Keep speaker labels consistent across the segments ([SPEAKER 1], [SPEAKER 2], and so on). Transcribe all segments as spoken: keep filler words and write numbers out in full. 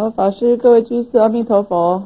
[SPEAKER 1] 好，法师、各位居士，阿弥陀佛。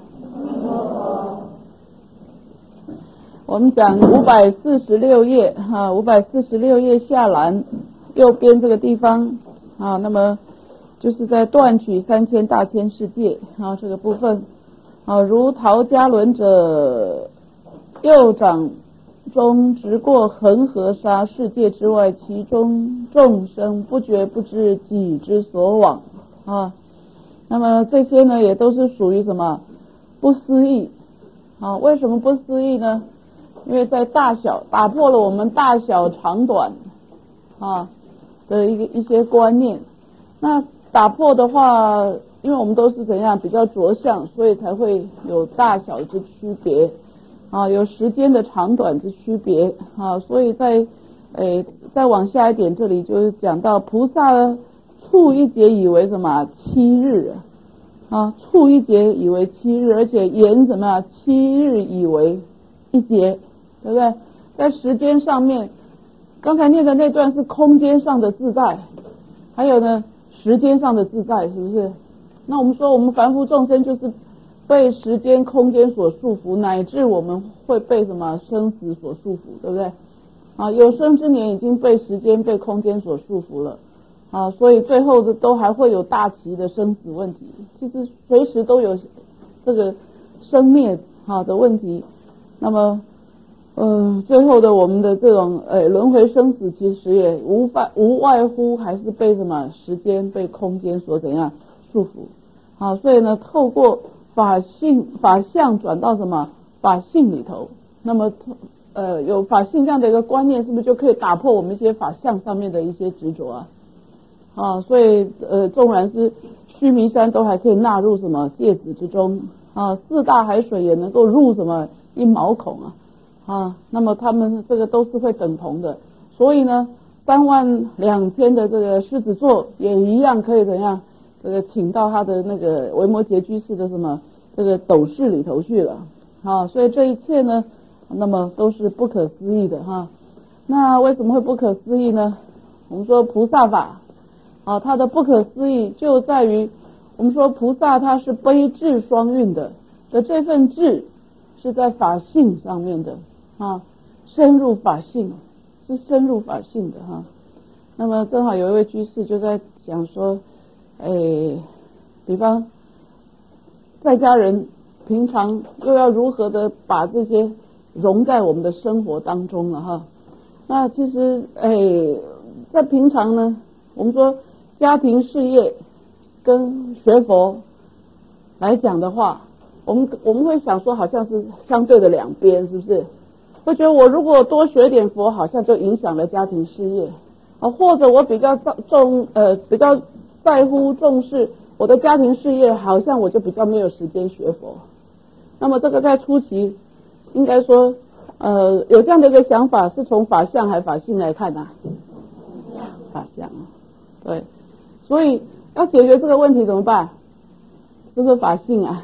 [SPEAKER 1] 我们讲五百四十六页哈，五百四十六页下栏右边这个地方啊，那么就是在断取三千大千世界啊这个部分啊，如陶家轮者，右掌中直过恒河沙世界之外，其中众生不觉不知己之所往啊。那么这些呢，也都是属于什么不思议啊？为什么不思议呢？因为在大小打破了我们大小长短啊的一个一些观念。那打破的话，因为我们都是怎样比较着相，所以才会有大小之区别啊，有时间的长短之区别啊。所以在诶再往下一点，这里就是讲到菩萨呢，处一劫以为什么七日啊，处一劫以为七日，而且言什么七日以为一劫，对不对？在时间上面，刚才念的那段是空间上的自在，还有呢时间上的自在，是不是？那我们说我们凡夫众生就是被时间空间所束缚，乃至我们会被什么生死所束缚，对不对？啊，有生之年已经被时间被空间所束缚了啊，所以最后的都还会有大齐的生死问题，其实随时都有这个生灭啊的问题。那么呃，最后的我们的这种呃轮回生死，其实也无法无外乎还是被什么时间被空间所怎样束缚啊。所以呢，透过法性法相转到什么法性里头，那么呃有法性这样的一个观念，是不是就可以打破我们一些法相上面的一些执着啊？啊，所以呃，纵然是须弥山都还可以纳入什么芥子之中啊，四大海水也能够入什么一毛孔啊啊，那么他们这个都是会等同的。所以呢，三万两千的这个狮子座也一样可以怎样，这个请到他的那个维摩诘居士的什么这个斗室里头去了啊。所以这一切呢，那么都是不可思议的哈。那为什么会不可思议呢？我们说菩萨法啊，它的不可思议就在于，我们说菩萨他是悲智双运的，的这份智是在法性上面的啊，深入法性，是深入法性的哈。那么正好有一位居士就在讲说，诶，比方在家人平常又要如何的把这些融在我们的生活当中了哈。那其实诶，在平常呢，我们说家庭事业跟学佛来讲的话，我们我们会想说好像是相对的两边，是不是？会觉得我如果多学点佛，好像就影响了家庭事业啊，或者我比较重呃比较在乎重视我的家庭事业，好像我就比较没有时间学佛。那么这个在初期应该说呃有这样的一个想法，是从法相还法性来看啊？法相，对。所以要解决这个问题怎么办？是不是法性啊？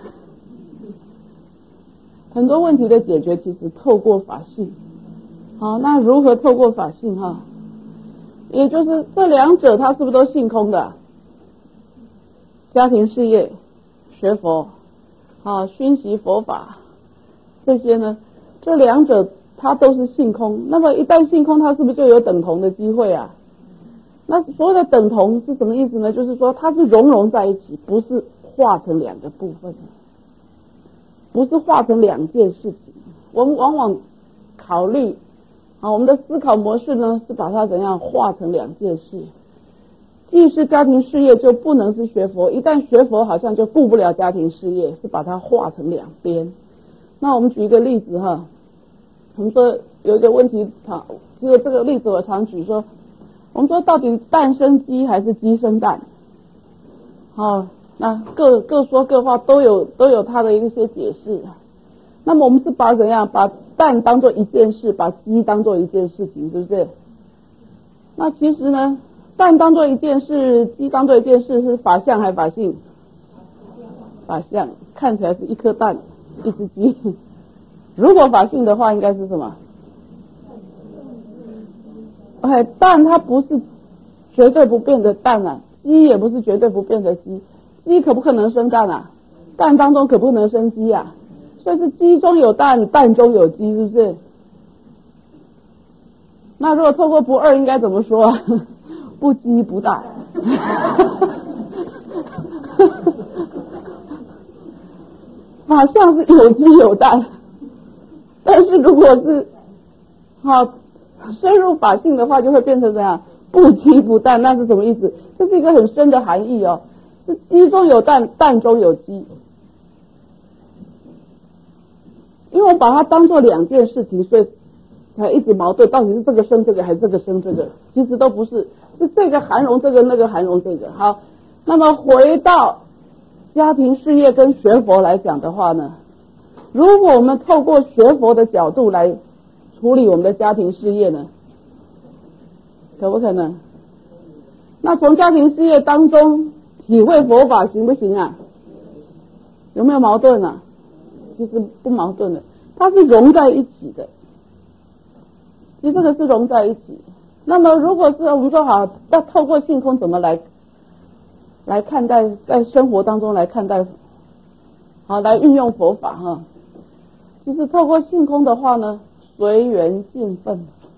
[SPEAKER 1] 很多问题的解决其实透过法性。好，那如何透过法性哈？也就是这两者它是不是都性空的？家庭事业、学佛啊、熏习佛法这些呢，这两者它都是性空。那么一旦性空，它是不是就有等同的机会啊？那所谓的等同是什么意思呢？就是说它是融融在一起，不是化成两个部分，不是化成两件事情。我们往往考虑啊，我们的思考模式呢是把它怎样化成两件事。既是家庭事业就不能是学佛，一旦学佛好像就顾不了家庭事业，是把它化成两边。那我们举一个例子哈，我们说有一个问题，常这个这个例子我常举说，我们说到底蛋生鸡还是鸡生蛋？好，那各各说各话，都有都有它的一些解释。那么我们是把怎样把蛋当做一件事，把鸡当做一件事情，是不是？那其实呢，蛋当做一件事，鸡当做一件事，是法相还法性？法相，看起来是一颗蛋，一只鸡。如果法性的话，应该是什么？哎，蛋它不是绝对不变的蛋啊，鸡也不是绝对不变的鸡， 鸡可不可能生蛋啊？蛋当中可不能生鸡啊，所以是鸡中有蛋，蛋中有鸡，是不是？那如果透过不二应该怎么说啊？不鸡不蛋。法相是有鸡有蛋，但是如果是好深入法性的话，就会变成这样，不鸡不蛋。那是什么意思？这是一个很深的含义哦，是鸡中有蛋，蛋中有鸡。因为我把它当作两件事情，所以才一直矛盾，到底是这个生这个还是这个生这个？其实都不是，是这个含容这个，那个含容这个。好，那么回到家庭事业跟学佛来讲的话呢，如果我们透过学佛的角度来处理我们的家庭事业呢，可不可能？那从家庭事业当中体会佛法行不行啊？有没有矛盾啊？其实不矛盾的，它是融在一起的。其实这个是融在一起。那么如果是我们说好，要透过性空怎么来来看待，在生活当中来看待，好来运用佛法哈。其实透过性空的话呢，随缘尽分。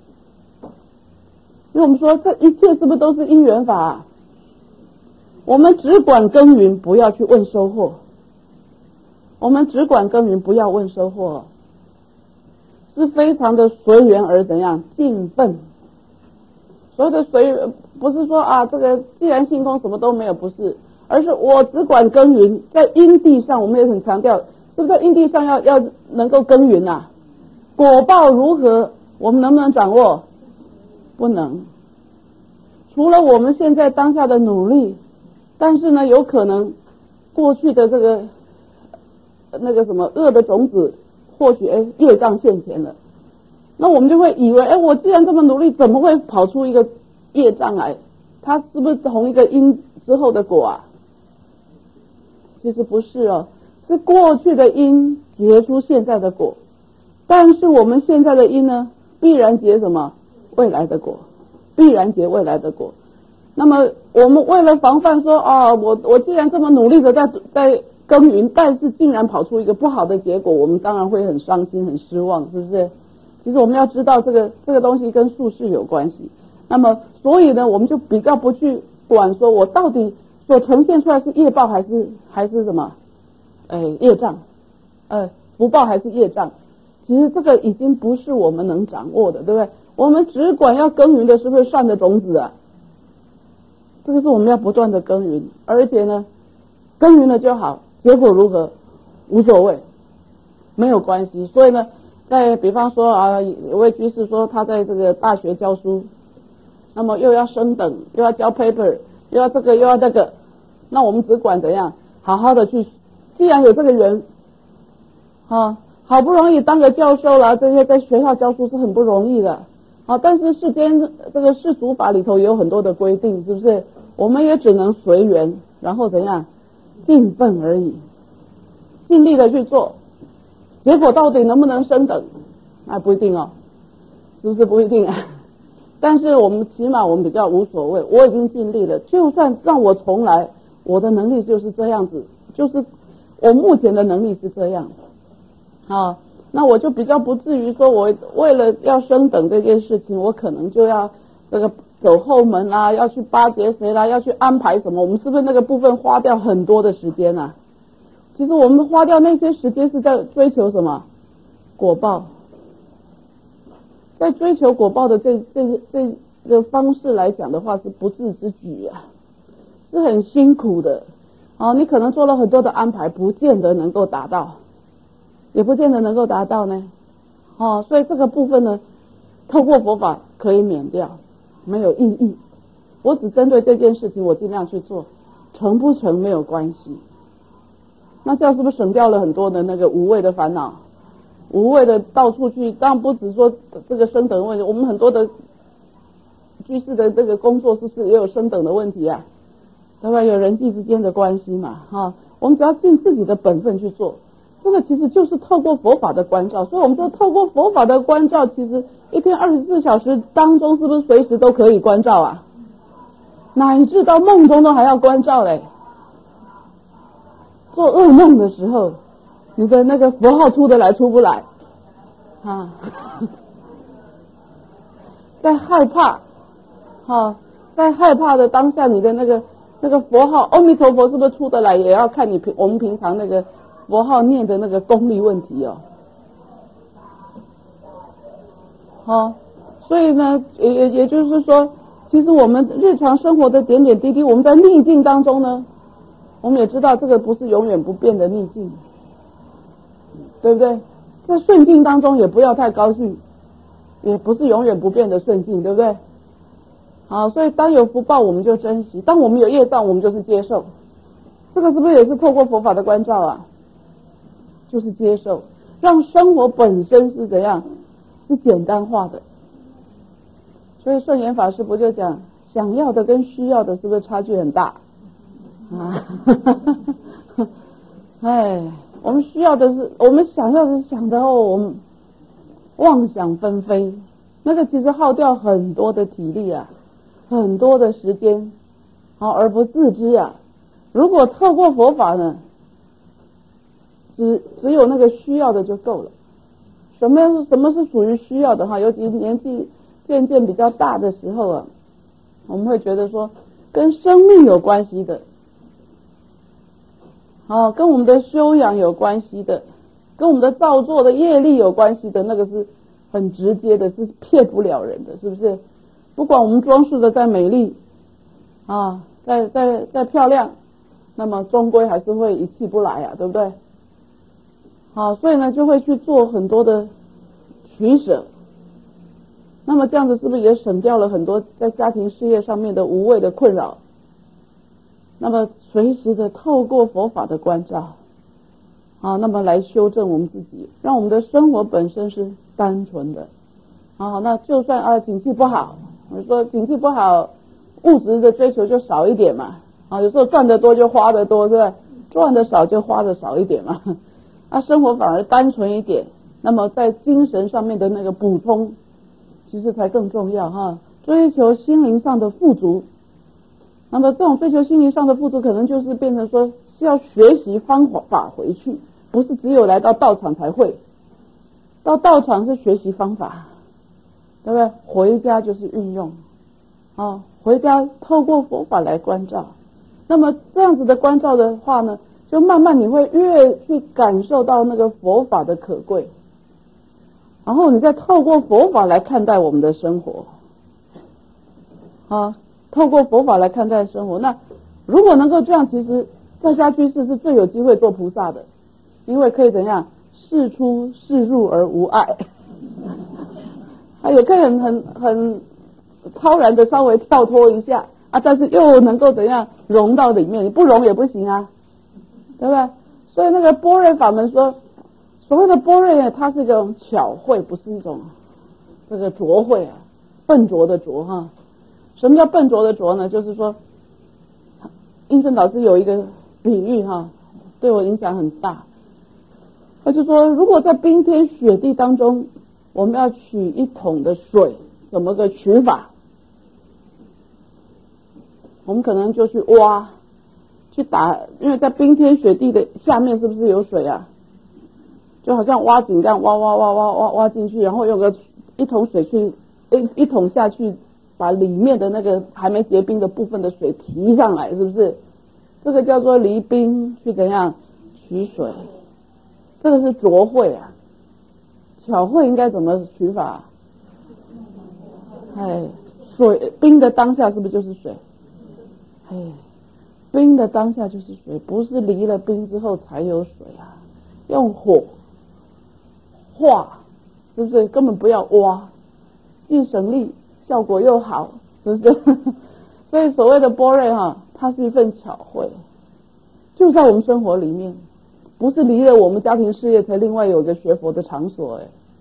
[SPEAKER 1] 因为我们说这一切是不是都是因缘法啊？我们只管耕耘，不要去问收获。我们只管耕耘，不要问收获，是非常的随缘而怎样尽分。所谓的随缘，不是说啊，这个既然性空什么都没有，不是，而是我只管耕耘，在因地上，我们也很强调，是不是在因地上要要能够耕耘啊？果报如何，我们能不能掌握？不能。除了我们现在当下的努力，但是呢，有可能过去的这个那个什么恶的种子，或许哎业障现前了，那我们就会以为哎，我既然这么努力，怎么会跑出一个业障来？它是不是同一个因之后的果啊？其实不是哦，是过去的因结出现在的果，但是我们现在的因呢，必然结什么？未来的果，必然结未来的果。那么我们为了防范说啊，我我既然这么努力的在在耕耘，但是竟然跑出一个不好的结果，我们当然会很伤心、很失望，是不是？其实我们要知道这个这个东西跟术士有关系。那么所以呢，我们就比较不去管说我到底所呈现出来是业报还是还是什么，哎，业障，呃，福报还是业障？其实这个已经不是我们能掌握的，对不对？我们只管要耕耘的是不是善的种子啊？这个是我们要不断的耕耘，而且呢，耕耘了就好，结果如何无所谓，没有关系。所以呢，在比方说啊，有位居士说他在这个大学教书，那么又要升等，又要交 paper， 又要这个又要那个，那我们只管怎样好好的去，既然有这个缘，啊，好不容易当个教授啦，这些在学校教书是很不容易的，啊，但是世间这个世俗法里头也有很多的规定，是不是？我们也只能随缘，然后怎样尽分而已，尽力的去做，结果到底能不能升等，那不一定哦，是不是不一定啊？但是我们起码我们比较无所谓，我已经尽力了，就算让我重来，我的能力就是这样子，就是我目前的能力是这样，啊，那我就比较不至于说我为了要升等这件事情，我可能就要这个走后门啦，要去巴结谁啦，要去安排什么，我们是不是那个部分花掉很多的时间啊？其实我们花掉那些时间是在追求什么？果报。在追求果报的这这这个方式来讲的话，是不智之举啊，是很辛苦的啊。你可能做了很多的安排，不见得能够达到，也不见得能够达到呢。哦、啊，所以这个部分呢，透过佛法可以免掉，没有意义。我只针对这件事情，我尽量去做，成不成没有关系。那这样是不是省掉了很多的那个无谓的烦恼？无谓的到处去，当然不只说这个升等的问题，我们很多的居士的这个工作是不是也有升等的问题啊？对吧？有人际之间的关系嘛，哈，我们只要尽自己的本分去做，这个其实就是透过佛法的关照。所以我们说，透过佛法的关照，其实一天二十四小时当中，是不是随时都可以关照啊？乃至到梦中都还要关照嘞。 做噩梦的时候，你的那个佛号出得来出不来啊？在害怕，啊，在害怕的当下，你的那个那个佛号阿弥陀佛是不是出得来，也要看你平我们平常那个佛号念的那个功力问题哦。好，所以呢，也也也就是说，其实我们日常生活的点点滴滴，我们在逆境当中呢，我们也知道这个不是永远不变的逆境，对不对？在顺境当中也不要太高兴，也不是永远不变的顺境，对不对？好，所以当有福报我们就珍惜，当我们有业障我们就是接受，这个是不是也是透过佛法的关照啊？就是接受，让生活本身是怎样？是简单化的。所以圣严法师不就讲，想要的跟需要的是不是差距很大啊？哎，我们需要的是，我们想要的是想的哦，我们妄想纷飞，那个其实耗掉很多的体力啊，很多的时间，好而不自知啊。如果透过佛法呢，只只有那个需要的就够了。什么什么是属于需要的哈？尤其年纪渐渐比较大的时候啊，我们会觉得说，跟生命有关系的，哦，跟我们的修养有关系的，跟我们的造作的业力有关系的，那个是很直接的，是骗不了人的，是不是？不管我们装饰的再美丽啊，再再再漂亮，那么终归还是会一气不来啊，对不对？好，所以呢就会去做很多的取舍，那么这样子是不是也省掉了很多在家庭事业上面的无谓的困扰？那么随时的透过佛法的关照，好，那么来修正我们自己，让我们的生活本身是单纯的。好，那就算啊景气不好，我说景气不好，物质的追求就少一点嘛。啊，有时候赚得多就花得多，是吧？赚得少就花得少一点嘛。啊，生活反而单纯一点，那么在精神上面的那个补充，其实才更重要哈。追求心灵上的富足，那么这种追求心灵上的富足，可能就是变成说是要学习方法回去，不是只有来到道场才会。到道场是学习方法，对不对？回家就是运用，啊，回家透过佛法来关照。那么这样子的关照的话呢，就慢慢你会越去感受到那个佛法的可贵，然后你再透过佛法来看待我们的生活，啊，透过佛法来看待生活。那如果能够这样，其实在家居士是最有机会做菩萨的，因为可以怎样？事出事入而无碍，他也可以很很很超然的稍微跳脱一下啊，但是又能够怎样融到里面？你不融也不行啊，对不对？所以那个般若法门说，所谓的般若，它是一种巧慧，不是一种这个拙慧啊，笨拙的拙哈。什么叫笨拙的拙呢？就是说，应顺老师有一个比喻哈，对我影响很大。他就说，如果在冰天雪地当中，我们要取一桶的水，怎么个取法？我们可能就去挖，去打，因为在冰天雪地的下面是不是有水啊？就好像挖井这样，挖挖挖挖挖挖进去，然后用个一桶水去一一桶下去，把里面的那个还没结冰的部分的水提上来，是不是？这个叫做离冰去怎样取水？这个是拙慧啊，巧慧应该怎么取法啊？哎，水冰的当下是不是就是水？哎，冰的当下就是水，不是离了冰之后才有水啊。用火化，是不是？根本不要挖，既省力，效果又好，是不是？所以所谓的般若哈，它是一份巧慧，就在我们生活里面。不是离了我们家庭事业才另外有一个学佛的场所，哎，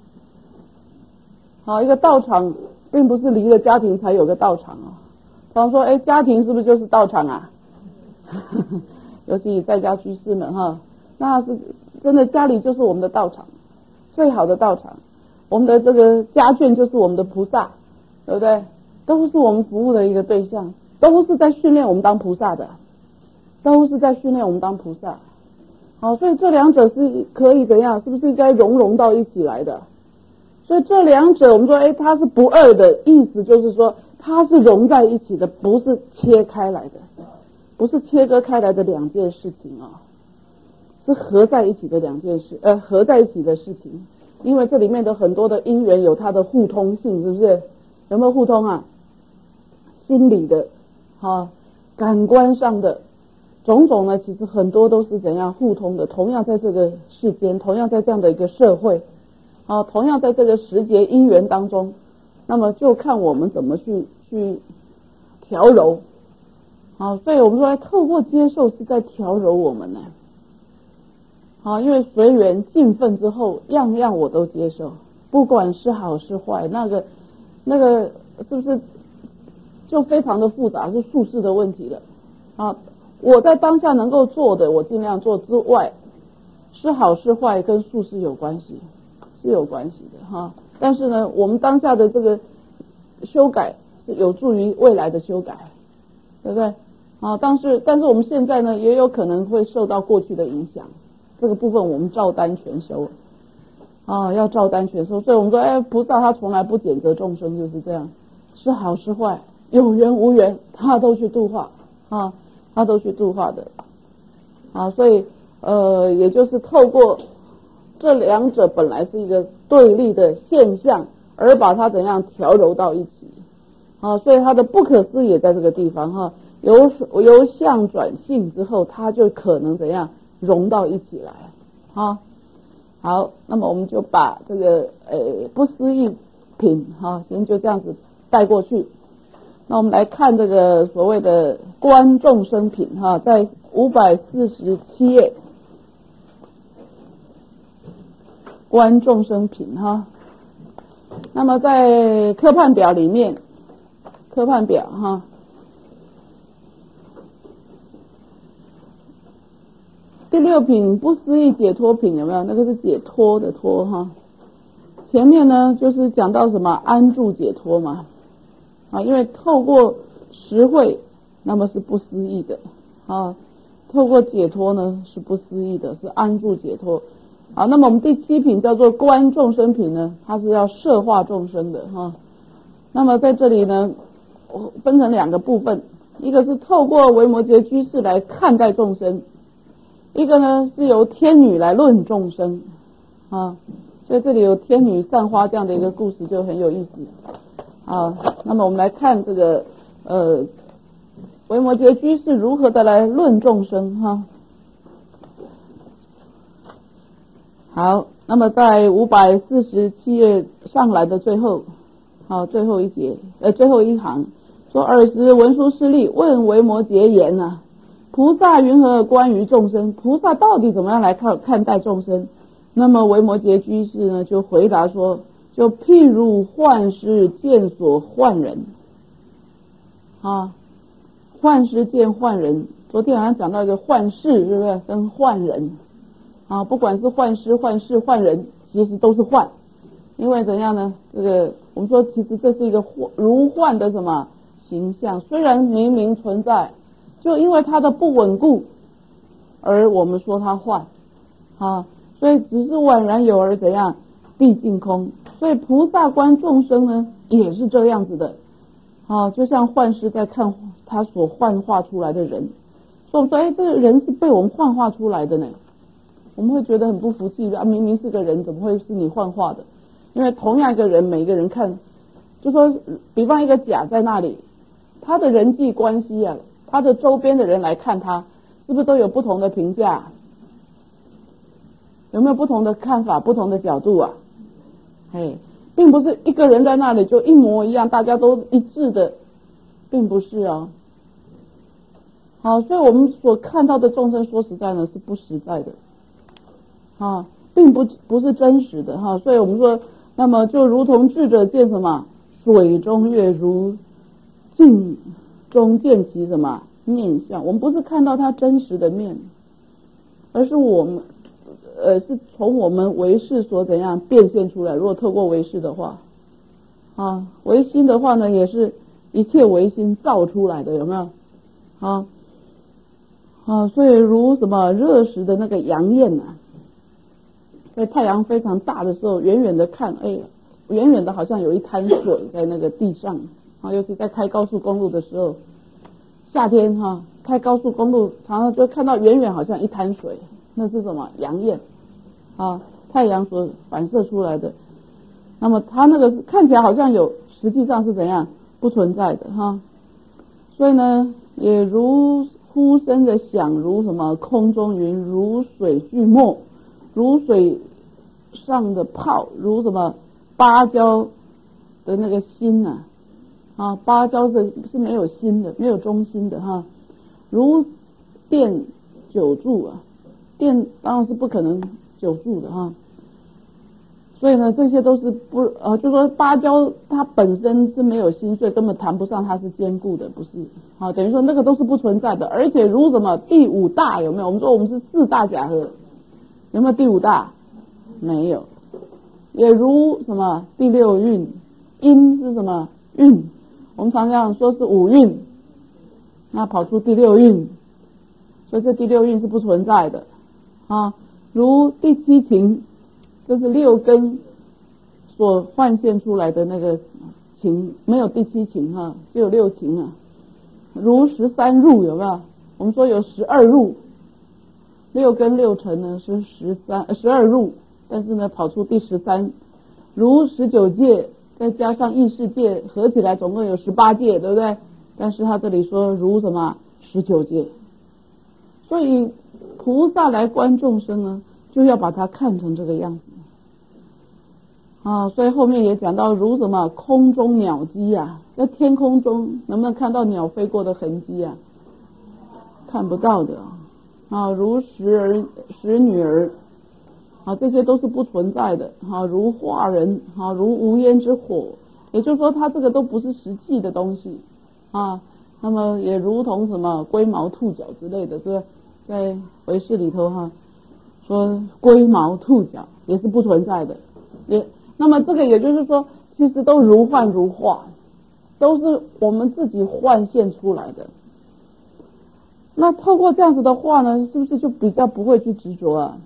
[SPEAKER 1] 好，一个道场并不是离了家庭才有个道场啊。常说，哎，家庭是不是就是道场啊？尤其在家居士们哈，那是真的，家里就是我们的道场，最好的道场。我们的这个家眷就是我们的菩萨，对不对？都是我们服务的一个对象，都是在训练我们当菩萨的，都是在训练我们当菩萨。 好，所以这两者是可以怎样？是不是应该融融到一起来的？所以这两者我们说，哎，它是不二的，意思就是说它是融在一起的，不是切开来的，不是切割开来的两件事情啊，是合在一起的两件事，呃，合在一起的事情。因为这里面的很多的因缘有它的互通性，是不是？有没有互通啊？心理的，啊，感官上的种种呢，其实很多都是怎样互通的。同样在这个世间，同样在这样的一个社会，啊，同样在这个时节因缘当中，那么就看我们怎么去去调柔。啊，所以我们说透过接受是在调柔我们呢。啊，因为随缘尽分之后，样样我都接受，不管是好是坏，那个那个是不是就非常的复杂，是术士的问题了。啊，我在当下能够做的，我尽量做之外，是好是坏跟术士有关系，是有关系的哈。但是呢，我们当下的这个修改是有助于未来的修改，对不对？啊，但是但是我们现在呢，也有可能会受到过去的影响。这个部分我们照单全收啊，要照单全收。所以我们说，哎，菩萨他从来不谴责众生，就是这样，是好是坏，有缘无缘，他都去度化啊，他都去度化的啊。所以呃，也就是透过这两者本来是一个对立的现象，而把它怎样调柔到一起啊。所以它的不可思议也在这个地方哈，由由相转性之后，它就可能怎样融到一起来啊。好，那么我们就把这个呃不思议品哈，先就这样子带过去。那我们来看这个所谓的观众生品哈，在五百四十七页，观众生品哈。那么在科判表里面，科判表哈。第六品不思议解脱品有没有？那个是解脱的脱哈。前面呢就是讲到什么安住解脱嘛，啊，因为透过实会，那么是不思议的啊；透过解脱呢是不思议的，是安住解脱。好，那么我们第七品叫做观众生品呢，它是要摄化众生的哈。那么在这里呢，分成两个部分，一个是透过维摩诘居士来看待众生。一个呢是由天女来论众生啊，所以这里有天女散花这样的一个故事就很有意思啊。那么我们来看这个呃维摩诘居士如何的来论众生哈。好，那么在五百四十七页上来的最后，好，最后一节呃最后一行说：尔时文殊师利问维摩诘言啊，菩萨云何观于众生？菩萨到底怎么样来看看待众生？那么维摩诘居士呢就回答说：就譬如幻师见所幻人啊，幻师见幻人。昨天好像讲到一个幻视，是不是跟幻人啊？不管是幻师、幻视、幻人，其实都是幻。因为怎样呢？这个我们说，其实这是一个如幻的什么形象？虽然明明存在。就因为它的不稳固，而我们说它幻啊，所以只是宛然有而怎样毕竟空。所以菩萨观众生呢也是这样子的啊，就像幻师在看他所幻化出来的人，所以我们说，哎，这个人是被我们幻化出来的呢，我们会觉得很不服气啊，明明是个人，怎么会是你幻化的？因为同样一个人，每一个人看，就说比方一个甲在那里，他的人际关系啊。他的周边的人来看他，是不是都有不同的评价？有没有不同的看法、不同的角度啊？嘿，并不是一个人在那里就一模一样，大家都一致的，并不是啊。好，所以我们所看到的众生，说实在呢是不实在的，啊，并不不是真实的哈。所以我们说，那么就如同智者见什么水中月，如镜中见其什么面相，我们不是看到他真实的面，而是我们呃是从我们唯识所怎样变现出来。如果透过唯识的话啊，唯心的话呢，也是一切唯心造出来的，有没有啊？ 啊，所以如什么热时的那个阳焰啊，在太阳非常大的时候，远远的看，哎，远远的好像有一滩水在那个地上啊，尤其在开高速公路的时候，夏天哈、啊，开高速公路常常就看到远远好像一滩水，那是什么阳焰啊？太阳所反射出来的。那么它那个是看起来好像有，实际上是怎样不存在的哈。所以呢，也如呼声的响，如什么空中云，如水聚沫，如水上的泡，如什么芭蕉的那个心啊，啊，芭蕉是是没有心的，没有中心的哈。如电久住啊，电当然是不可能久住的哈。所以呢，这些都是不呃，就说芭蕉它本身是没有心，所以根本谈不上它是坚固的，不是？好，等于说那个都是不存在的。而且如什么第五大有没有？我们说我们是四大假合，有没有第五大？没有。也如什么第六韵，音是什么韵？我们常常说是五韵，那跑出第六韵，所以这第六韵是不存在的啊。如第七情。这是六根所幻现出来的那个情，没有第七情哈，只有六情啊。如十三入有没有？我们说有十二入，六根六尘呢是十三十二入，但是呢跑出第十三。如十九界，再加上意识界，合起来总共有十八界，对不对？但是他这里说如什么十九界，所以菩萨来观众生呢，就要把它看成这个样子。啊，所以后面也讲到如什么空中鸟迹啊，在天空中能不能看到鸟飞过的痕迹啊？看不到的啊。如时儿使女儿啊，这些都是不存在的啊。如化人啊，如无烟之火，也就是说它这个都不是实际的东西啊。那么也如同什么龟毛兔角之类的，是吧？在唯识里头哈、啊，说龟毛兔角也是不存在的，也。那么这个也就是说，其实都如幻如化，都是我们自己幻现出来的。那透过这样子的话呢，是不是就比较不会去执着啊？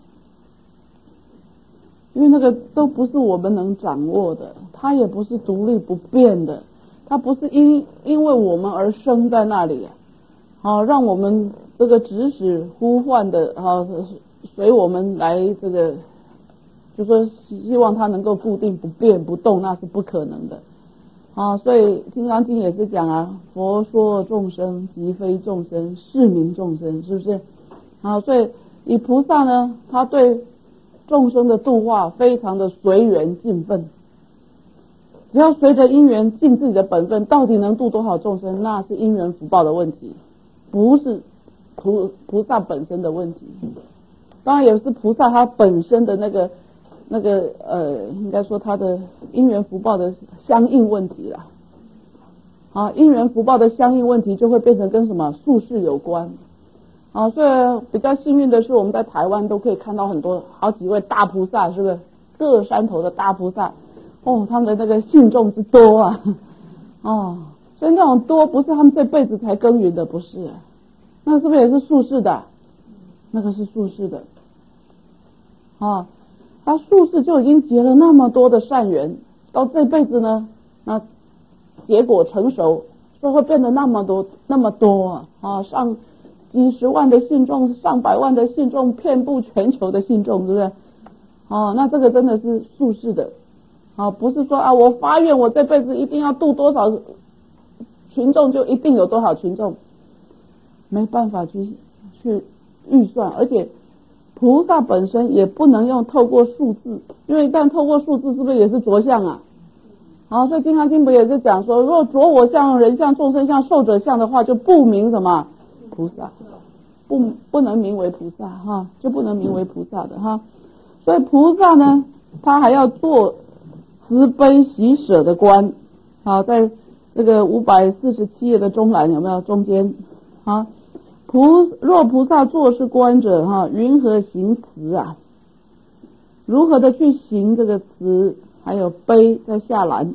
[SPEAKER 1] 因为那个都不是我们能掌握的，它也不是独立不变的，它不是因因为我们而生在那里啊，啊让我们这个指使呼唤的啊，随我们来这个。就说希望它能够固定不变不动，那是不可能的啊。所以《金刚经》也是讲啊，佛说众生即非众生，是名众生，是不是啊？所以以菩萨呢，他对众生的度化非常的随缘尽分，只要随着因缘尽自己的本分，到底能度多少众生，那是因缘福报的问题，不是菩菩萨本身的问题。当然也是菩萨他本身的那个。那个呃，应该说他的因缘福报的相应问题啦，啊，因缘福报的相应问题就会变成跟什么宿世有关，啊，所以比较幸运的是，我们在台湾都可以看到很多好几位大菩萨，是不是？各山头的大菩萨，哦，他们的那个信众之多啊，哦，所以那种多不是他们这辈子才耕耘的，不是，那是不是也是宿世的？那个是宿世的，啊。他宿世就已经结了那么多的善缘，到这辈子呢，那结果成熟，所以会变得那么多那么多啊啊，上几十万的信众，上百万的信众，遍布全球的信众，是不是？哦，那这个真的是宿世的啊，不是说啊，我发愿我这辈子一定要度多少群众，就一定有多少群众，没办法去去预算，而且。菩萨本身也不能用透过数字，因为一旦透过数字，是不是也是着相啊？好，所以《金刚经》不也是讲说，如果着我相、人相、众生相、寿者相的话，就不名什么菩萨，不不能名为菩萨哈，就不能名为菩萨的哈。所以菩萨呢，他还要做慈悲喜舍的观。好，在这个五百四十七页的中栏有没有中间啊？菩若菩萨作是观者哈，云何行慈啊？如何的去行这个慈？还有悲在下栏，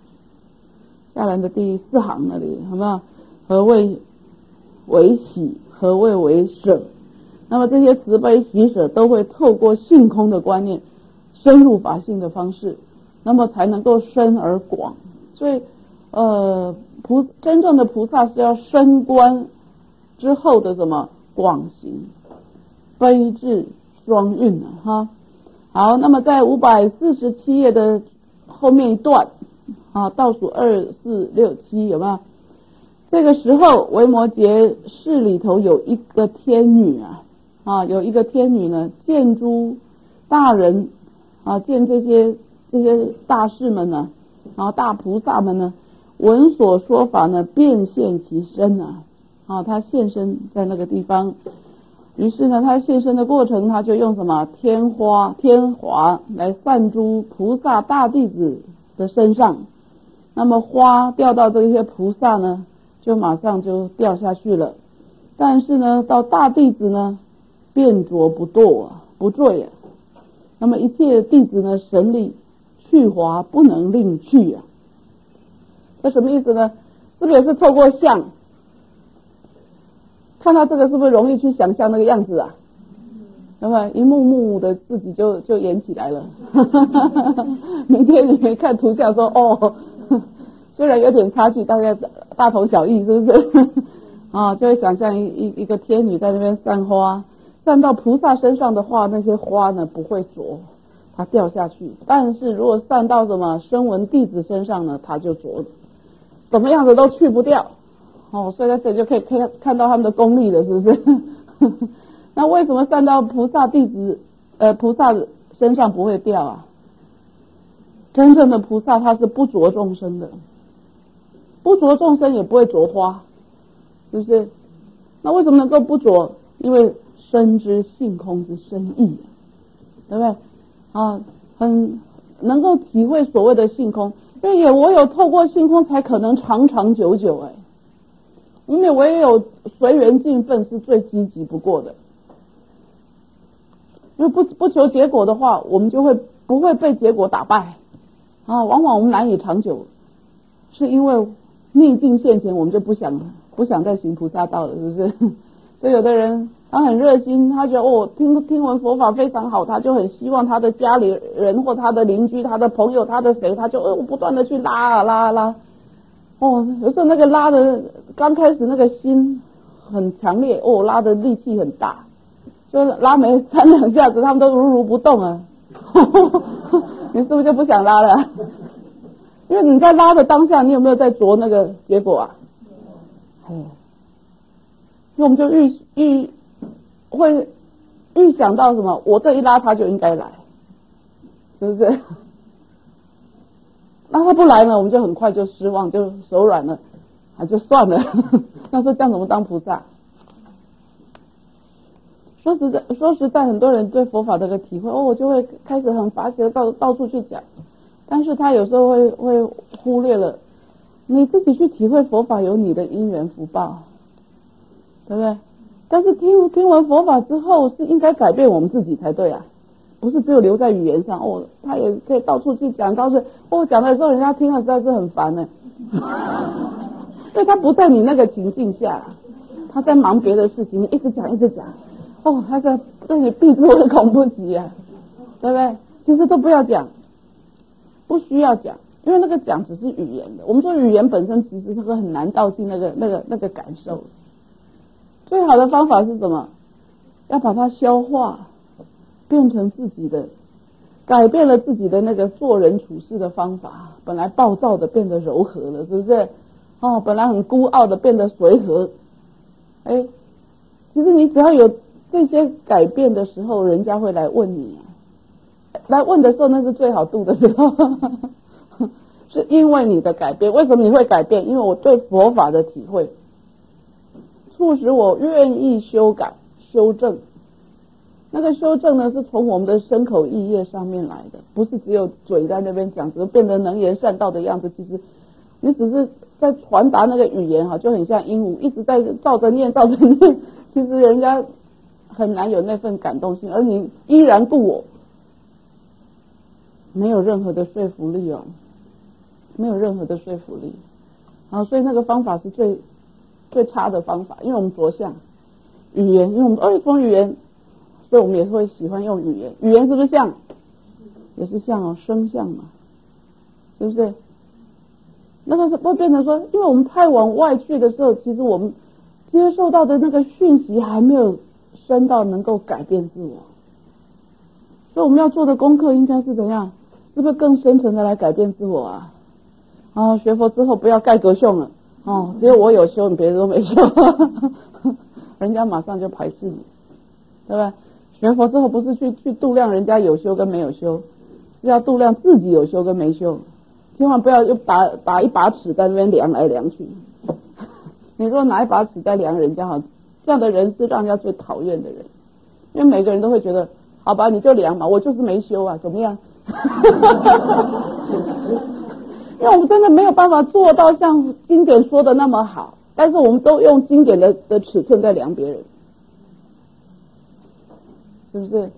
[SPEAKER 1] 下栏的第四行那里有没有？何谓为喜？ 何谓为舍？那么这些慈悲喜舍都会透过性空的观念，深入法性的方式，那么才能够深而广。所以，呃，菩真正的菩萨是要深观之后的什么广行，悲智双运啊，哈。好，那么在五百四十七页的后面一段啊，倒数二四六七有没有？这个时候维摩诘室里头有一个天女啊。啊，有一个天女呢，见诸大人啊，见这些这些大士们呢，然后大菩萨们呢，闻所说法呢，变现其身啊，啊，他现身在那个地方。于是呢，他现身的过程，他就用什么天花天华来散诸菩萨大弟子的身上。那么花掉到这些菩萨呢，就马上就掉下去了。但是呢，到大弟子呢，变着不堕啊，不坠啊。那么一切弟子呢，神力去华不能令去啊。这什么意思呢？是不是也是透过相？看到这个是不是容易去想象那个样子啊？那么一幕幕的自己就就演起来了。明天你们看图像说哦，虽然有点差距，大概大同小异，是不是？啊，就会想象一一一个天女在那边散花。散到菩萨身上的话，那些花呢不会着，它掉下去。但是如果散到什么声闻弟子身上呢，它就着了，怎么样子都去不掉。哦，所以在这里就可以看看到他们的功力了，是不是？那为什么散到菩萨弟子呃菩萨身上不会掉啊？真正的菩萨他是不着众生的，不着众生也不会着花，是不是？那为什么能够不着？因为深知性空之深意，对不对？啊，很能够体会所谓的性空，因为也唯有透过性空才可能长长久久哎。因为唯有随缘尽分是最积极不过的，因为不不求结果的话，我们就会不会被结果打败啊。往往我们难以长久，是因为逆境现前，我们就不想不想再行菩萨道了，是不是？所以有的人他很热心，他觉得哦听听闻佛法非常好，他就很希望他的家里人或他的邻居、他的朋友、他的谁，他就呃不断的去拉啊拉啊拉。哦，有时候那个拉的刚开始那个心很强烈，哦，拉的力气很大，就拉没三两下子，他们都如如不动啊。你是不是就不想拉了？因为你在拉的当下，你有没有在着那个结果啊？哎，因为我们就预预会预想到什么？我这一拉他就应该来，是不是？那他不来呢，我们就很快就失望，就手软了，啊，就算了。那说这样怎么当菩萨？说实在，说实在，很多人对佛法这个体会，哦，我就会开始很发泄，到到处去讲，但是他有时候会会忽略了，你自己去体会佛法有你的因缘福报，对不对？但是听听完佛法之后，是应该改变我们自己才对啊。不是只有留在语言上哦，他也可以到处去讲，到处哦讲的时候，人家听了实在是很烦呢，因为他不在你那个情境下，他在忙别的事情，你一直讲一直讲，哦，他在对你避之唯恐不及啊，对不对？其实都不要讲，不需要讲，因为那个讲只是语言的。我们说语言本身其实是个很难道尽那个那个那个感受。最好的方法是什么？要把它消化。变成自己的，改变了自己的那个做人处事的方法，本来暴躁的变得柔和了，是不是？哦，本来很孤傲的变得随和。哎，其实你只要有这些改变的时候，人家会来问你，来问的时候那是最好度的时候，是因为你的改变。为什么你会改变？因为我对佛法的体会，促使我愿意修改、修正。那个修正呢，是从我们的身口意业上面来的，不是只有嘴在那边讲，只是变得能言善道的样子。其实你只是在传达那个语言哈，就很像鹦鹉一直在照着念照着念，其实人家很难有那份感动性，而你依然故我，没有任何的说服力哦，没有任何的说服力啊，所以那个方法是最最差的方法，因为我们着相。 语言，因为我们二种语言，所以我们也会喜欢用语言。语言是不是像？也是像哦，声像嘛，是不是？那个是会变成说，因为我们太往外去的时候，其实我们接受到的那个讯息还没有深到能够改变自我，所以我们要做的功课应该是怎样？是不是更深层的来改变自我啊？啊，学佛之后不要盖格凶了哦，只有我有修，你别人都没修，人家马上就排斥你，对吧？学佛之后不是去去度量人家有修跟没有修，是要度量自己有修跟没修。千万不要又把把一把尺在那边量来量去。你如果拿一把尺在量人家哈，这样的人是让人家最讨厌的人，因为每个人都会觉得，好吧，你就量嘛，我就是没修啊，怎么样？因为我们真的没有办法做到像经典说的那么好，但是我们都用经典的的尺寸在量别人，是不是？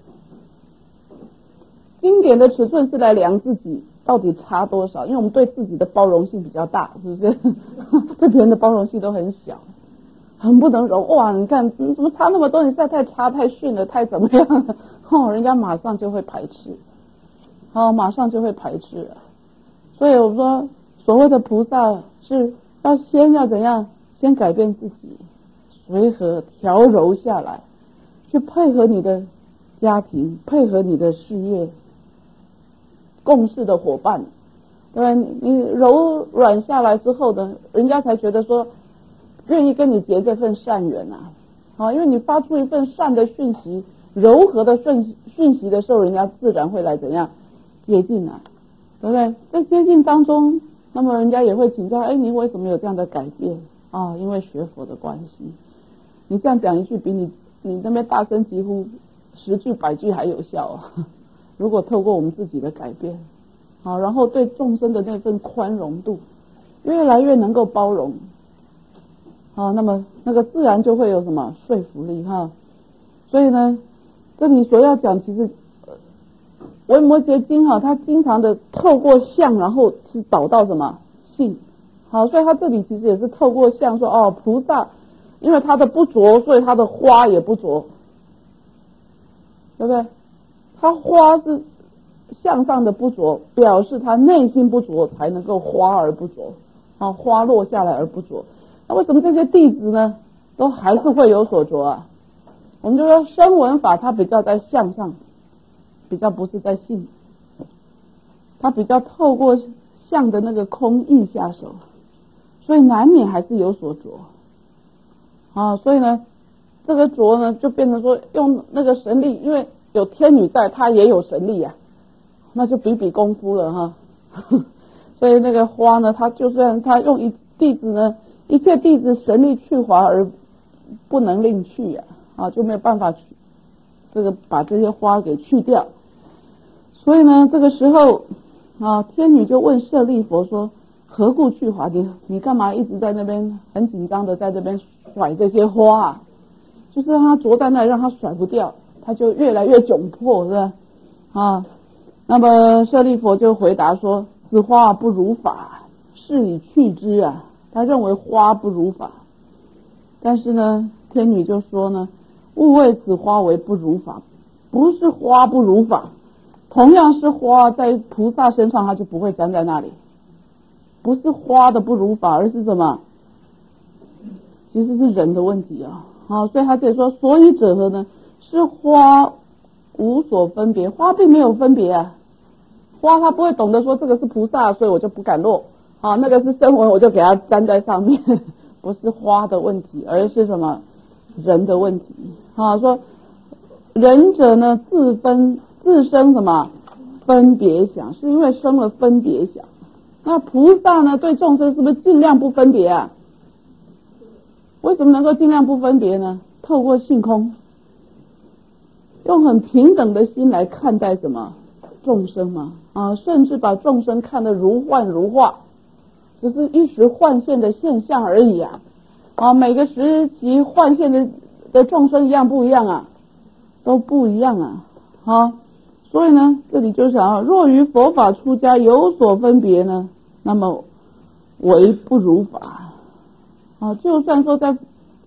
[SPEAKER 1] 经典的尺寸是来量自己到底差多少，因为我们对自己的包容性比较大，是不是？对别人的包容性都很小，很不能容。哇，你看你怎么差那么多？你实在太差太逊了，太怎么样了？哦，人家马上就会排斥，哦，马上就会排斥了。所以我说，所谓的菩萨是要先要怎样？先改变自己，随和调柔下来，去配合你的家庭，配合你的事业。共事的伙伴，对吧？你你柔软下来之后呢，人家才觉得说愿意跟你结这份善缘啊，啊，因为你发出一份善的讯息，柔和的讯讯息的时候，人家自然会来怎样接近啊，对不对？在接近当中，那么人家也会请教，哎，你为什么有这样的改变啊？因为学佛的关系，你这样讲一句，比你你那边大声疾呼十句百句还有效啊。如果透过我们自己的改变，好，然后对众生的那份宽容度越来越能够包容，好，那么那个自然就会有什么说服力哈。所以呢，这里所要讲，其实维摩诘经哈，它经常的透过相，然后是导到什么性，好，所以它这里其实也是透过相说，哦，菩萨因为他的不着，所以他的花也不着，对不对？他花是向上的不着，表示他内心不着，才能够花而不着，啊，花落下来而不着。那为什么这些弟子呢，都还是会有所着啊？我们就说声闻法，它比较在向上，比较不是在性，它比较透过相的那个空意下手，所以难免还是有所着，啊，所以呢，这个着呢，就变成说用那个神力，因为有天女在，他也有神力啊，那就比比功夫了哈。所以那个花呢，他就算他用一弟子呢，一切弟子神力去华而不能令去啊，啊就没有办法去这个把这些花给去掉。所以呢，这个时候啊，天女就问舍利弗说：“何故去华？你你干嘛一直在那边很紧张的在这边甩这些花啊？就是让他着在那里，让他甩不掉。”他就越来越窘迫，是吧？啊，那么舍利弗就回答说：“此花不如法，是以去之啊。”他认为花不如法，但是呢，天女就说呢：“勿谓此花为不如法，不是花不如法，同样是花，在菩萨身上，它就不会粘在那里。不是花的不如法，而是什么？其实是人的问题啊！啊，所以他这里说，所以者何呢？是花无所分别，花并没有分别啊。花它不会懂得说这个是菩萨，所以我就不敢落啊，那个是声闻，我就给它粘在上面。不是花的问题，而是什么人的问题啊？说人者呢自分自生什么分别想，是因为生了分别想。那菩萨呢对众生是不是尽量不分别啊？为什么能够尽量不分别呢？透过性空，用很平等的心来看待什么众生嘛，啊，甚至把众生看得如幻如化，只是一时幻现的现象而已啊，啊，每个时期幻现的的众生一样不一样啊？都不一样啊，啊，所以呢，这里就想要，若于佛法出家有所分别呢，那么为不如法啊，就算说在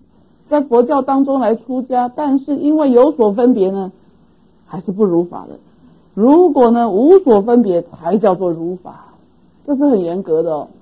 [SPEAKER 1] 在佛教当中来出家，但是因为有所分别呢，还是不如法的。如果呢无所分别，才叫做如法，这是很严格的哦。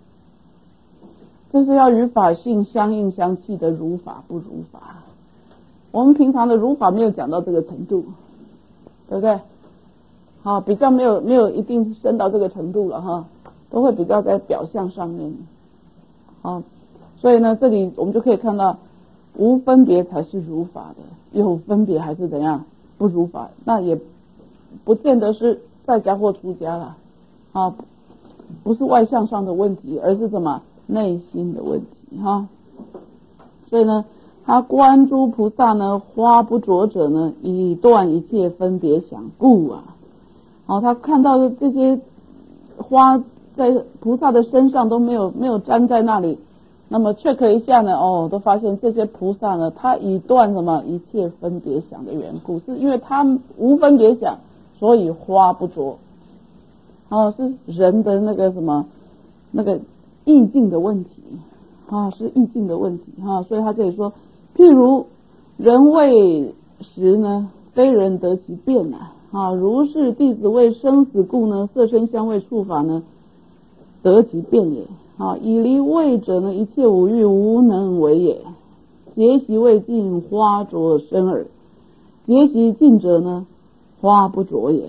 [SPEAKER 1] 这是要与法性相应相契的如法不如法。我们平常的如法没有讲到这个程度，对不对？好，比较没有没有一定升到这个程度了哈，都会比较在表象上面。好，所以呢，这里我们就可以看到，无分别才是如法的，有分别还是怎样不如法，那也不见得是在家或出家了啊，不是外向上的问题，而是什么内心的问题哈。所以呢，他观诸菩萨呢，花不着者呢，以断一切分别想故啊。好，他看到的这些花在菩萨的身上都没有没有粘在那里，那么 check 一下呢，哦，都发现这些菩萨呢，他以断什么一切分别想的缘故，是因为他无分别想，所以花不着。哦，是人的那个什么那个意境的问题啊，是意境的问题哈，所以他这里说，譬如人为食呢，非人得其便呐。啊，如是弟子为生死故呢，色身香味触法呢，得其便也。啊，以离味者呢，一切五欲无能为也。结习未尽，花着身耳；结习尽者呢，花不着也。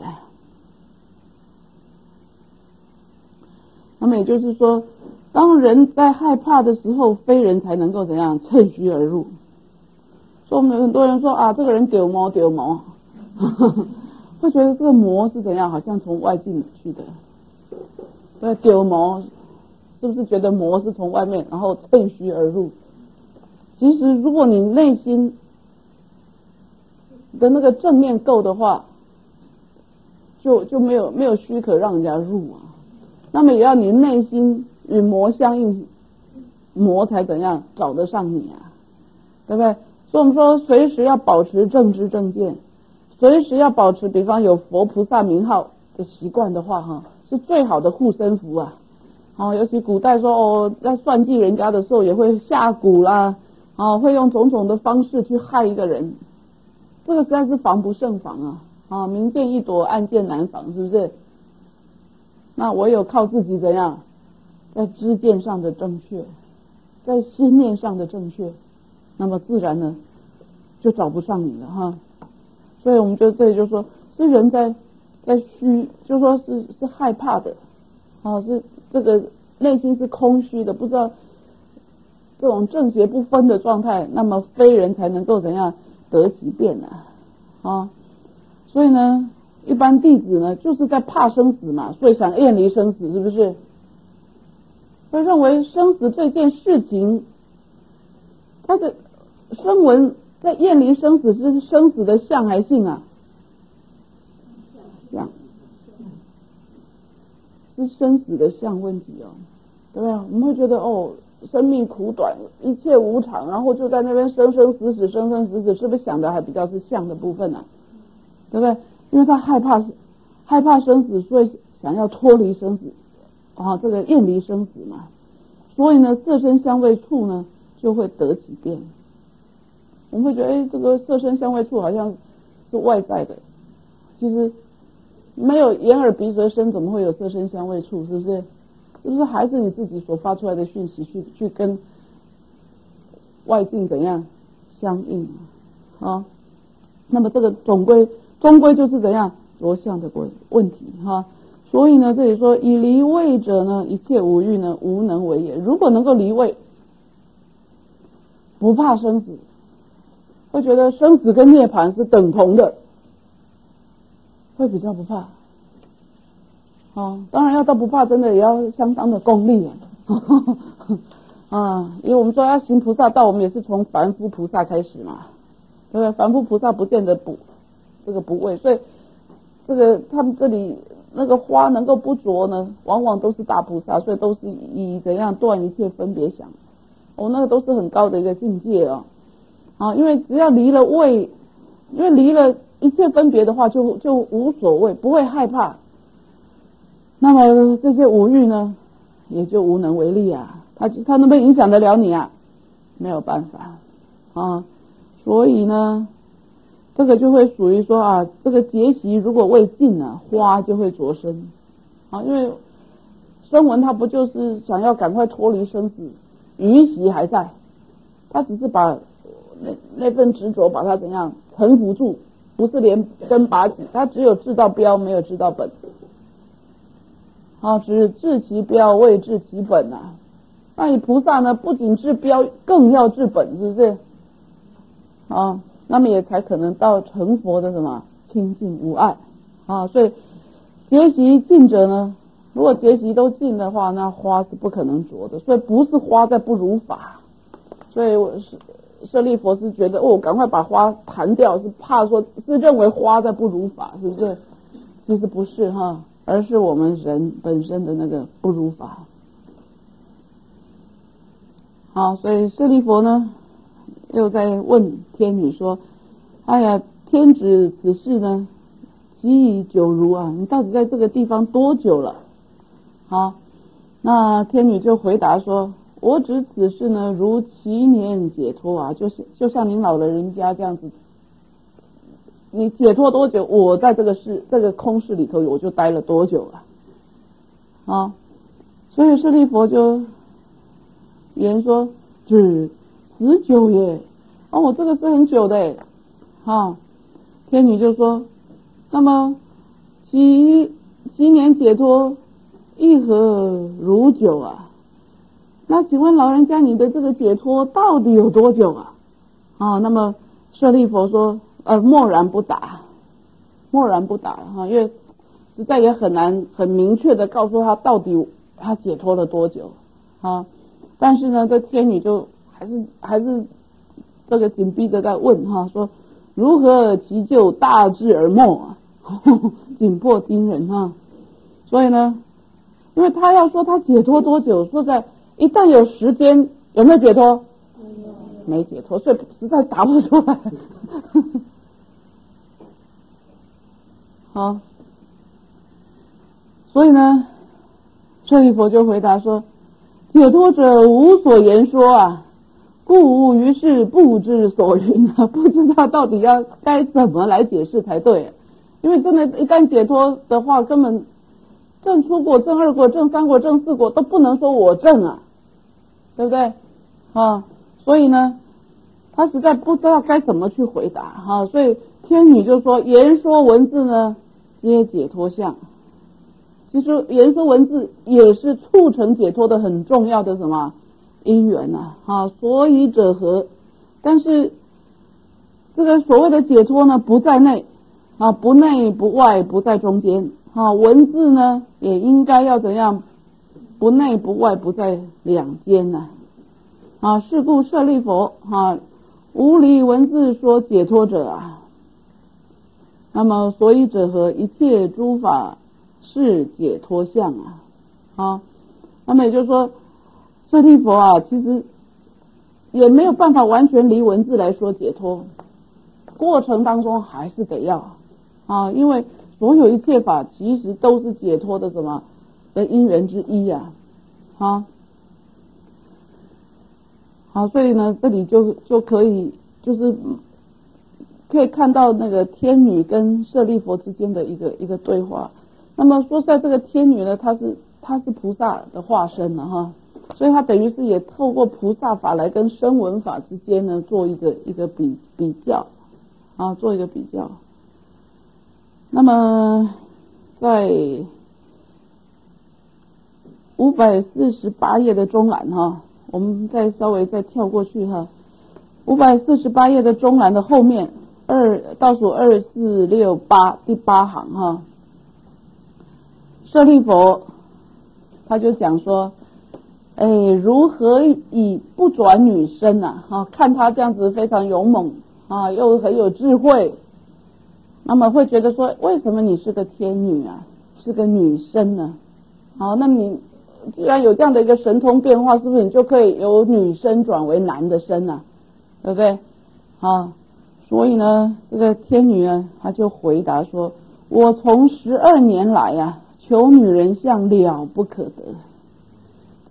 [SPEAKER 1] 那么也就是说，当人在害怕的时候，非人才能够怎样趁虚而入。所以我们有很多人说啊，这个人丢毛丢毛。会觉得这个魔是怎样，好像从外进去的，对，丢魔是不是觉得魔是从外面，然后趁虚而入？其实如果你内心的那个正念够的话，就就没有没有虚可让人家入啊。那么也要你内心与魔相应，魔才怎样找得上你啊，对不对？所以我们说随时要保持正知正见。随时要保持，比方有佛菩萨名号的习惯的话，哈，是最好的护身符啊。哦，尤其古代说哦，在算计人家的时候，也会下蛊啦，哦，会用种种的方式去害一个人，这个实在是防不胜防啊。啊，明剑易躲，暗箭难防，是不是？那唯有靠自己怎样，在知见上的正确，在心念上的正确，那么自然呢，就找不上你了哈。所以我们就这里就说是人在在虚，就说是是害怕的，啊，是这个内心是空虚的，不知道这种正邪不分的状态，那么非人才能够怎样得其便呢？啊，所以呢，一般弟子呢就是在怕生死嘛，所以想厌离生死，是不是？会认为生死这件事情，他的声闻。在厌离生死是生死的相还性啊？相，是生死的相问题哦，对不对？我们会觉得哦，生命苦短，一切无常，然后就在那边生生死死，生生死死，是不是想的还比较是相的部分啊？对不对？因为他害怕害怕生死，所以想要脱离生死啊，这个厌离生死嘛，所以呢，色身香味触呢就会得其便。我们会觉得，哎，这个色身香味触好像是外在的，其实没有眼耳鼻舌身，怎么会有色身香味触？是不是？是不是还是你自己所发出来的讯息去去跟外境怎样相应啊？那么这个总归终归就是怎样着相的问题哈。所以呢，这里说以离味者呢，一切五欲呢无能为也。如果能够离味，不怕生死。会觉得生死跟涅槃是等同的，会比较不怕。哦，当然要到不怕，真的也要相当的功力啊。啊，因为我们说要行菩萨道，我们也是从凡夫菩萨开始嘛，对不对？凡夫菩萨不见得不这个不畏，所以这个他们这里那个花能够不着呢，往往都是大菩萨，所以都是以怎样断一切分别想。哦，那个都是很高的一个境界啊。啊，因为只要离了味，因为离了一切分别的话，就就无所谓，不会害怕。那么这些五欲呢，也就无能为力啊。他他能不能影响得了你啊？没有办法啊，所以呢，这个就会属于说啊，这个结习如果未尽啊，花就会着生啊，因为声闻他不就是想要赶快脱离生死，余习还在，他只是把那那份执着把它怎样沉浮住，不是连根拔起，他只有知道标，没有知道本。啊，只治其标，未治其本啊。那你菩萨呢，不仅治标，更要治本，是不是？啊，那么也才可能到成佛的什么清净无碍啊。所以结习尽者呢，如果结习都尽的话，那花是不可能着的。所以不是花在不如法。所以我是舍利佛是觉得哦，赶快把花弹掉，是怕说是认为花在不如法，是不是？其实不是哈。而是我们人本身的那个不如法。好，所以舍利佛呢又在问天女说，哎呀，天子此事呢其已久如啊，你到底在这个地方多久了？好，那天女就回答说，我指此事呢如七年解脱啊，就是就像您老人家这样子，你解脱多久，我在这个世这个空室里头我就待了多久了啊。所以舍利佛就言说，只十久耶，哦，我这个是很久的耶啊。天女就说，那么七七年解脱亦何如久啊？那请问老人家，你的这个解脱到底有多久啊？啊，那么舍利佛说，呃，默然不答，默然不答哈，因为实在也很难很明确的告诉他到底他解脱了多久啊。但是呢，这天女就还是还是这个紧逼着在问哈，说如何其就大智而默啊，紧迫惊人哈。所以呢，因为他要说他解脱多久，说在一旦有时间，有没有解脱？没解脱，所以实在答不出来。好，所以呢，舍利佛就回答说，解脱者无所言说啊，故于是不知所云啊，不知道到底要该怎么来解释才对。因为真的一旦解脱的话，根本证初果、证二果、证三果、证四果都不能说我证啊，对不对啊？所以呢，他实在不知道该怎么去回答哈，所以天女就说，言说文字呢皆解脱相。其实言说文字也是促成解脱的很重要的什么因缘呐啊，所以者何？但是这个所谓的解脱呢，不在内啊，不内不外，不在中间啊。文字呢也应该要怎样？不内不外，不在两间呐啊。是故舍利佛啊，无离文字说解脱者啊。那么所以者何？一切诸法是解脱相啊。啊，那么也就是说，舍利佛啊，其实也没有办法完全离文字来说解脱，过程当中还是得要啊，因为所有一切法其实都是解脱的什么的因缘之一啊。啊，好，所以呢，这里就就可以就是可以看到那个天女跟舍利佛之间的一个一个对话。那么说实在，这个天女呢，她是她是菩萨的化身了哈，所以她等于是也透过菩萨法来跟声闻法之间呢做一个一个比比较啊，做一个比较。那么在五百四十八页的中栏哈，我们再稍微再跳过去哈，五百四十八页的中栏的后面二倒数二四六八第八行哈，舍利佛他就讲说，哎，如何以不转女身啊？啊，看他这样子非常勇猛啊，又很有智慧，那么会觉得说，为什么你是个天女啊，是个女生呢？好，那么你既然有这样的一个神通变化，是不是你就可以由女身转为男的身啊？对不对？啊，所以呢，这个天女啊，她就回答说，我从十二年来啊，求女人相了不可得。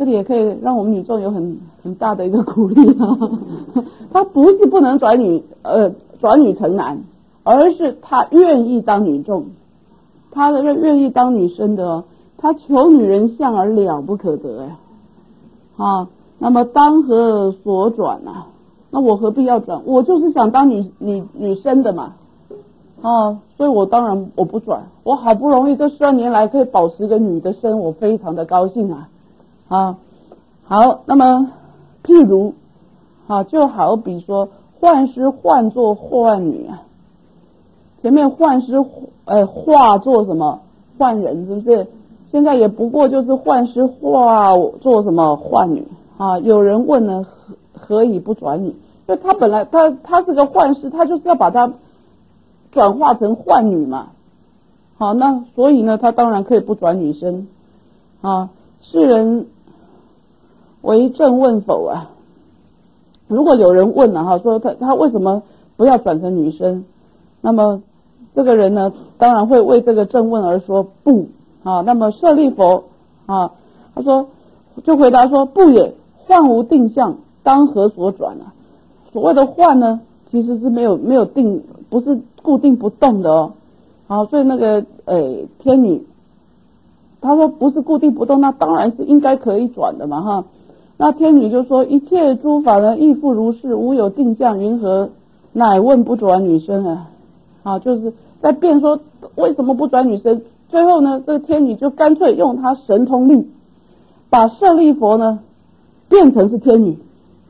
[SPEAKER 1] 这里也可以让我们女众有很很大的一个鼓励啊。他不是不能转女呃转女成男，而是他愿意当女众，他的愿意当女生的哦，他求女人相而了不可得哎。啊，那么当何所转啊？那我何必要转？我就是想当女女女生的嘛。啊，所以我当然我不转，我好不容易这十二年来可以保持个女的身，我非常的高兴啊。啊，好，那么譬如啊，就好比说换师换作换女啊，前面换师呃化作什么换人，是不是？现在也不过就是换师化作什么换女啊？有人问呢，何何以不转女？因为他本来他他是个换师，他就是要把他转化成换女嘛。好，那所以呢，他当然可以不转女身啊。世人为正问否啊？如果有人问了哈，说他他为什么不要转成女生？那么这个人呢，当然会为这个正问而说不啊。那么舍利弗啊，他说就回答说不也，幻无定向，当何所转啊？所谓的幻呢，其实是没有没有定，不是固定不动的哦。好，所以那个呃天女，他说不是固定不动，那当然是应该可以转的嘛哈。那天女就说一切诸法呢亦复如是，无有定向，云何乃问不转女身啊？好，就是在辩说为什么不转女身。最后呢，这个天女就干脆用她神通力，把舍利弗呢变成是天女，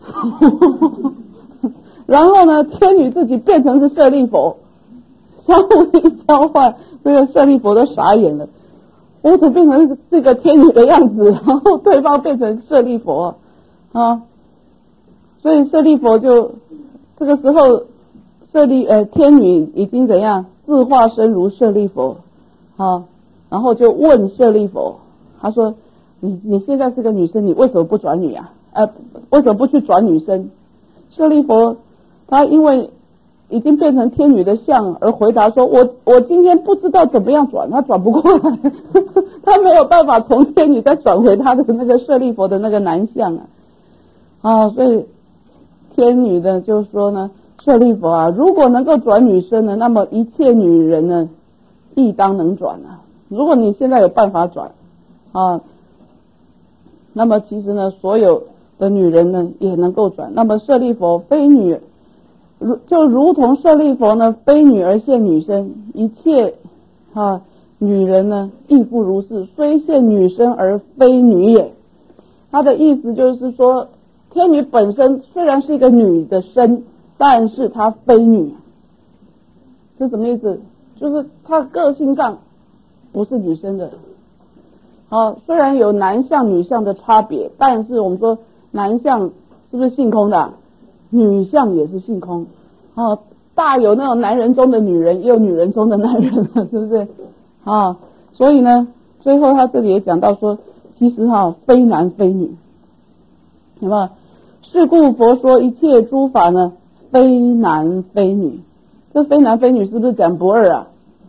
[SPEAKER 1] 然后呢，天女自己变成是舍利弗，相互一交换，这个舍利弗都傻眼了。我怎么变成是个天女的样子，然后对方变成舍利弗啊？所以舍利弗就这个时候，舍利呃天女已经怎样自化身如舍利弗啊？然后就问舍利弗，他说：“你你现在是个女生，你为什么不转女啊？呃，为什么不去转女身？”舍利弗他因为已经变成天女的相而回答说：“我我今天不知道怎么样转，他转不过来，他没有办法从天女再转回他的那个舍利弗的那个男相啊。”啊，所以天女的就说呢，舍利弗啊，如果能够转女身呢，那么一切女人呢，亦当能转啊。如果你现在有办法转啊，那么其实呢，所有的女人呢也能够转。那么舍利弗非女，如就如同舍利弗呢，非女而现女身，一切啊女人呢亦复如是，虽现女身而非女也。他的意思就是说，天女本身虽然是一个女的身，但是她非女。这什么意思？就是她个性上不是女生的。啊，虽然有男相女相的差别，但是我们说男相是不是性空的？女相也是性空。啊，大有那种男人中的女人，也有女人中的男人，是不是？啊，所以呢，最后他这里也讲到说，其实哈、啊，非男非女，有没有？是故佛说一切诸法呢，非男非女。这非男非女是不是讲不二啊？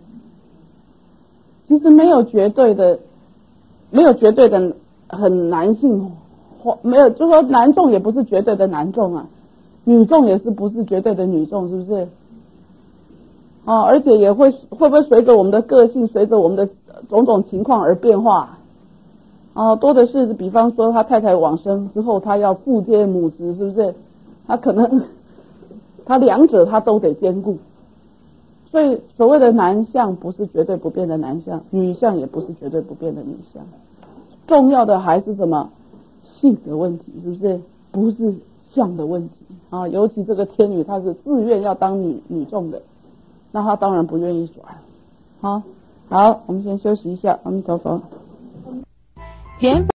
[SPEAKER 1] 其实没有绝对的，没有绝对的很男性，或没有，就说男众也不是绝对的男众啊，女众也是不是绝对的女众，是不是？啊，而且也会会不会随着我们的个性，随着我们的种种情况而变化？啊，多的是，比方说他太太往生之后，他要复接母职，是不是？他可能他两者他都得兼顾。所以所谓的男相不是绝对不变的男相，女相也不是绝对不变的女相，重要的还是什么？性的问题，是不是？不是相的问题啊！尤其这个天女，她是自愿要当女女众的，那她当然不愿意转。好，好，我们先休息一下，阿弥陀佛。